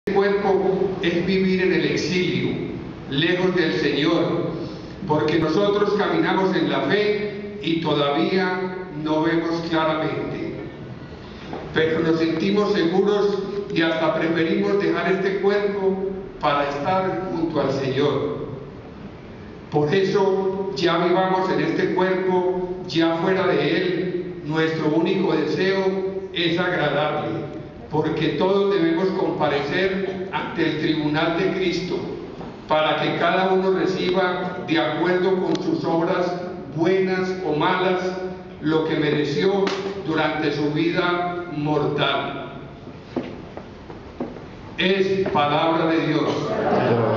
cuerpo es vivir en el exilio, lejos del Señor, porque nosotros caminamos en la fe y todavía no vemos claramente, pero nos sentimos seguros y hasta preferimos dejar este cuerpo para estar junto al Señor. Por eso ya vivamos en este cuerpo, ya fuera de Él, nuestro único deseo es agradarle, porque todos debemos comparecer ante el tribunal de Cristo, para que cada uno reciba, de acuerdo con sus obras, buenas o malas, lo que mereció durante su vida mortal. Es palabra de Dios.